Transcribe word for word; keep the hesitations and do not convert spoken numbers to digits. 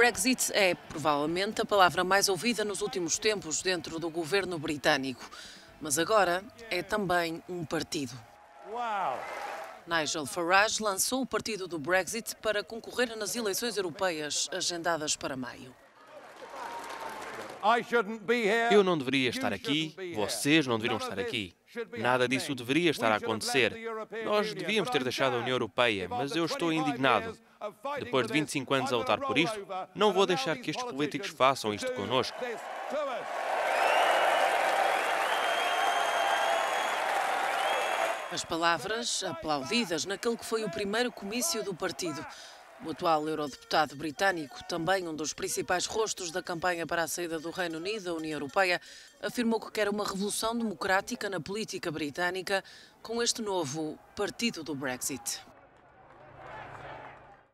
Brexit é, provavelmente, a palavra mais ouvida nos últimos tempos dentro do governo britânico. Mas agora é também um partido. Uau. Nigel Farage lançou o partido do Brexit para concorrer nas eleições europeias agendadas para maio. Eu não deveria estar aqui, vocês não deveriam estar aqui. Nada disso deveria estar a acontecer. Nós devíamos ter deixado a União Europeia, mas eu estou indignado. Depois de vinte e cinco anos a lutar por isto, não vou deixar que estes políticos façam isto connosco. As palavras aplaudidas naquele que foi o primeiro comício do partido. O atual eurodeputado britânico, também um dos principais rostos da campanha para a saída do Reino Unido da União Europeia, afirmou que quer uma revolução democrática na política britânica com este novo Partido do Brexit.